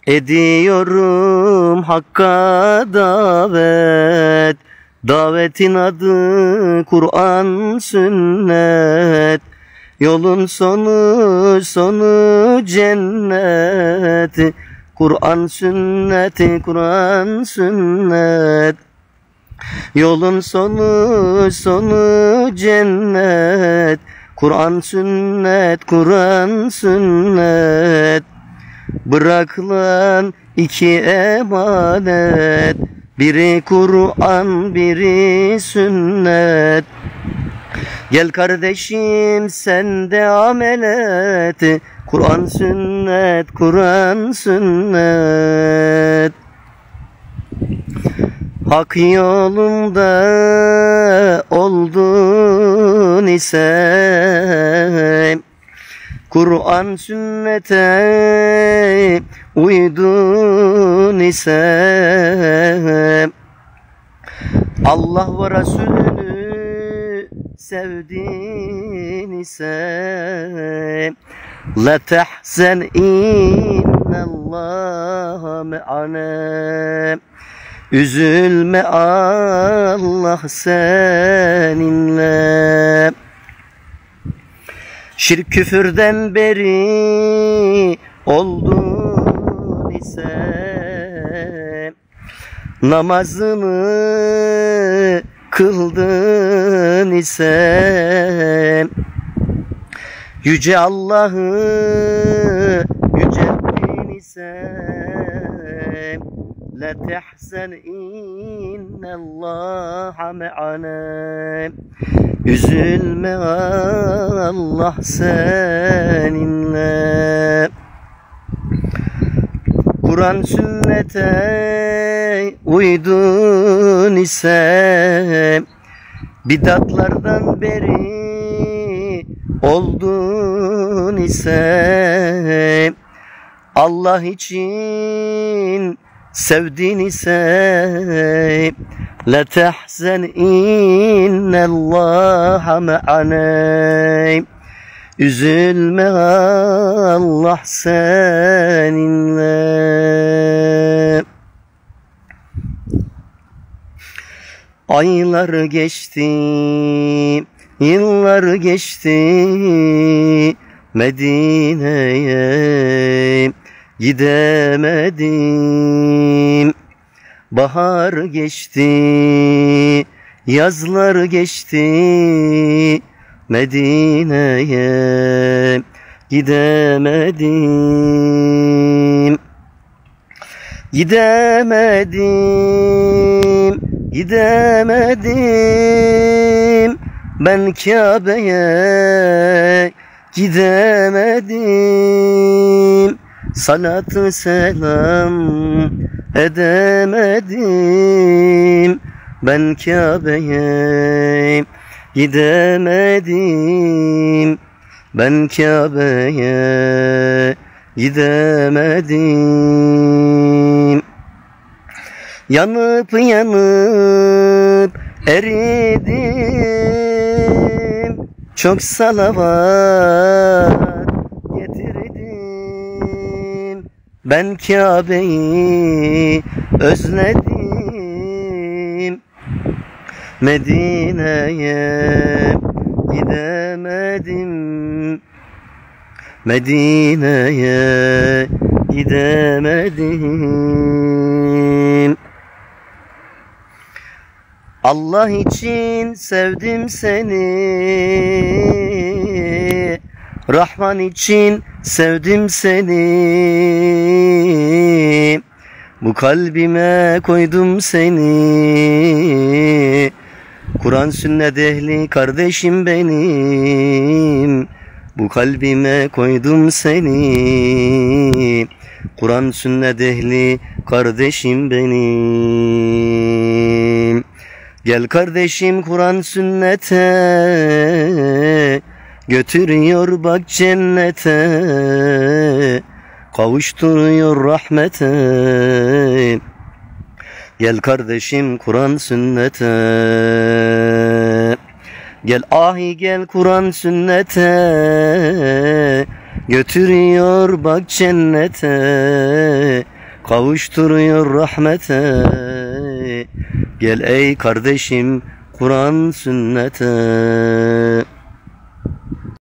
Ediyorum Hakk'a davet, davetin adı Kur'an sünnet. Yolun sonu cennet, Kur'an sünnet, Kur'an sünnet. Yolun sonu cennet, Kur'an sünnet, Kur'an sünnet. Bırakılan iki emanet, biri Kur'an, biri sünnet. Gel kardeşim sen de amel et, Kur'an sünnet, Kur'an sünnet. Hak yolunda oldun ise, Kur'an sünnete uydun ise, Allah ve Resulünü sevdin ise, la tehzen innallaha me'ana. Üzülme, Allah seninle. Şirk küfürden beri oldun ise, namazını kıldın ise, yüce Allah'ı yücelttin ise, la tehzen innallaha me'ana. Üzülme, Allah seninle. Kur'an sünnete uydun ise, bidatlardan beri oldun ise, Allah için sevdin ise, la tehzen innallaha me'ana. Üzülme, Allah seninle. Aylar geçti, yıllar geçti, Medine'ye gidemedim. Bahar geçti, yazlar geçti, Medine'ye gidemedim. Gidemedim, ben Kabe'ye gidemedim. Salatı selam edemedim, ben Kabe'ye gidemedim, ben Kabe'ye gidemedim. Yanıp eridim, çok salavat getirdim, ben Kabe'yi özledim. Medine'ye gidemedim, Medine'ye gidemedim. Allah için sevdim seni, Rahman için sevdim seni. Bu kalbime koydum seni, Kur'an sünnet ehli kardeşim benim. Bu kalbime koydum seni, Kur'an sünnet ehli kardeşim benim. Gel kardeşim Kur'an sünnete, götürüyor bak cennete, kavuşturuyor rahmete. Gel kardeşim Kur'an sünnete, gel ahi gel Kur'an sünnete, götürüyor bak cennete, kavuşturuyor rahmete. Gel ey kardeşim Kur'an sünnete.